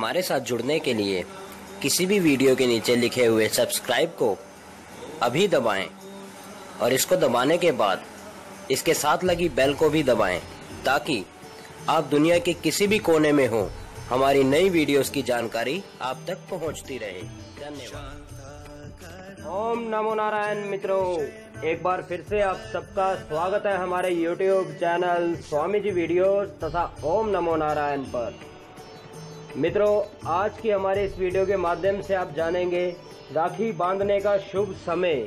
हमारे साथ जुड़ने के लिए किसी भी वीडियो के नीचे लिखे हुए सब्सक्राइब को अभी दबाएं और इसको दबाने के बाद इसके साथ लगी बेल को भी दबाएं ताकि आप दुनिया के किसी भी कोने में हो हमारी नई वीडियोस की जानकारी आप तक पहुंचती रहे। धन्यवाद। ओम नमो नारायण मित्रों, एक बार फिर से आप सबका स्वागत है हमारे YouTube channel Swami ji videos तथा ओम नमो नारायण पर। मित्रों, आज की हमारे इस वीडियो के माध्यम से आप जानेंगे राखी बांधने का शुभ समय।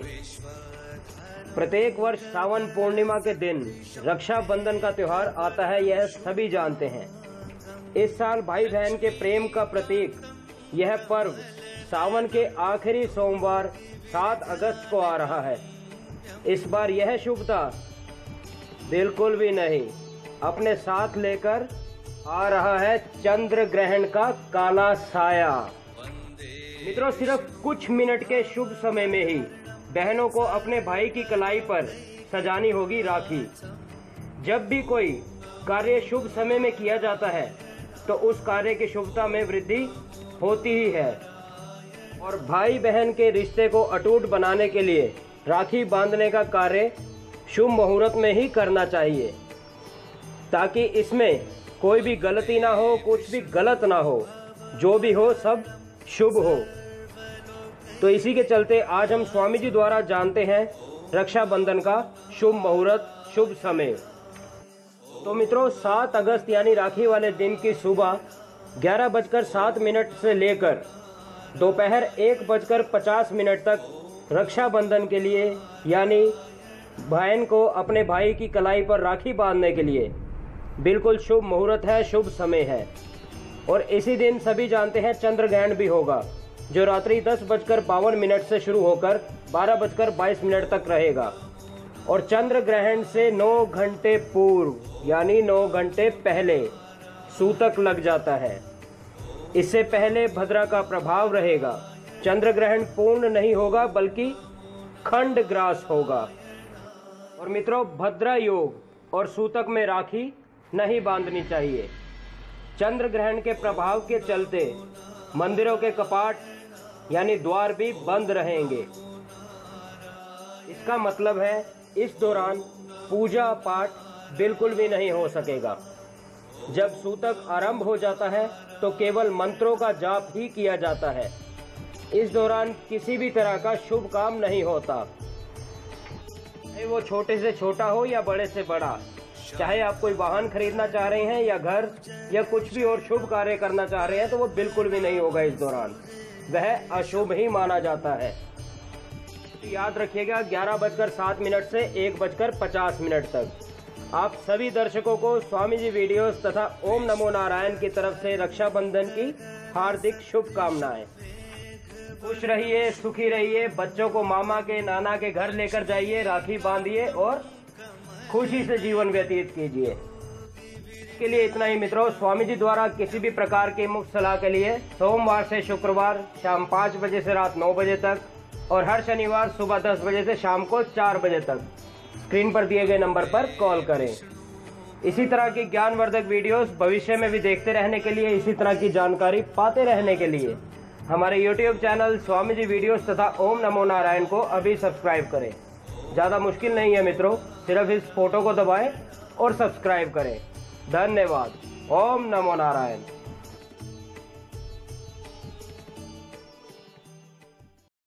प्रत्येक वर्ष सावन पूर्णिमा के दिन रक्षाबंधन का त्योहार आता है, यह सभी जानते हैं। इस साल भाई बहन के प्रेम का प्रतीक यह पर्व सावन के आखिरी सोमवार 7 अगस्त को आ रहा है। इस बार यह शुभता बिल्कुल भी नहीं अपने साथ लेकर आ रहा है चंद्र ग्रहण का काला साया। मित्रों, सिर्फ कुछ मिनट के शुभ समय में ही बहनों को अपने भाई की कलाई पर सजानी होगी राखी। जब भी कोई कार्य शुभ समय में किया जाता है तो उस कार्य की शुभता में वृद्धि होती ही है और भाई बहन के रिश्ते को अटूट बनाने के लिए राखी बांधने का कार्य शुभ मुहूर्त में ही करना चाहिए ताकि इसमें कोई भी गलती ना हो, कुछ भी गलत ना हो, जो भी हो सब शुभ हो। तो इसी के चलते आज हम स्वामी जी द्वारा जानते हैं रक्षाबंधन का शुभ मुहूर्त, शुभ समय। तो मित्रों, 7 अगस्त यानी राखी वाले दिन की सुबह 11:07 से लेकर दोपहर 1:50 तक रक्षाबंधन के लिए यानी बहन को अपने भाई की कलाई पर राखी बांधने के लिए बिल्कुल शुभ मुहूर्त है, शुभ समय है। और इसी दिन सभी जानते हैं चंद्र ग्रहण भी होगा जो रात्रि 10:52 से शुरू होकर 12:22 तक रहेगा और चंद्र ग्रहण से 9 घंटे पूर्व यानी 9 घंटे पहले सूतक लग जाता है। इससे पहले भद्रा का प्रभाव रहेगा। चंद्र ग्रहण पूर्ण नहीं होगा बल्कि खंड ग्रास होगा। और मित्रों, भद्रा योग और सूतक में राखी नहीं बांधनी चाहिए। चंद्र ग्रहण के प्रभाव के चलते मंदिरों के कपाट यानी द्वार भी बंद रहेंगे। इसका मतलब है इस दौरान पूजा पाठ बिल्कुल भी नहीं हो सकेगा। जब सूतक आरंभ हो जाता है तो केवल मंत्रों का जाप ही किया जाता है। इस दौरान किसी भी तरह का शुभ काम नहीं होता, चाहे वो छोटे से छोटा हो या बड़े से बड़ा। चाहे आप कोई वाहन खरीदना चाह रहे हैं या घर या कुछ भी और शुभ कार्य करना चाह रहे हैं तो वो बिल्कुल भी नहीं होगा। इस दौरान वह अशुभ ही माना जाता है। तो याद रखिएगा 11:07 से 1:50 तक आप सभी दर्शकों को स्वामी जी वीडियोस तथा ओम नमो नारायण की तरफ से रक्षाबंधन की हार्दिक शुभकामनाएं। खुश रहिए, सुखी रहिए, बच्चों को मामा के नाना के घर लेकर जाइए, राखी बांधिए और खुशी से जीवन व्यतीत कीजिए। इसके लिए इतना ही मित्रों। स्वामी जी द्वारा किसी भी प्रकार की मुफ्त सलाह के लिए सोमवार से शुक्रवार शाम 5 बजे से रात 9 बजे तक और हर शनिवार सुबह 10 बजे से शाम को 4 बजे तक स्क्रीन पर दिए गए नंबर पर कॉल करें। इसी तरह की ज्ञानवर्धक वीडियोस भविष्य में भी देखते रहने के लिए, इसी तरह की जानकारी पाते रहने के लिए हमारे YouTube channel Swami ji videos तथा ओम नमो नारायण को अभी सब्सक्राइब करें। ज़्यादा मुश्किल नहीं है मित्रों, सिर्फ इस फोटो को दबाएं और सब्सक्राइब करें। धन्यवाद। ओम नमो नारायण।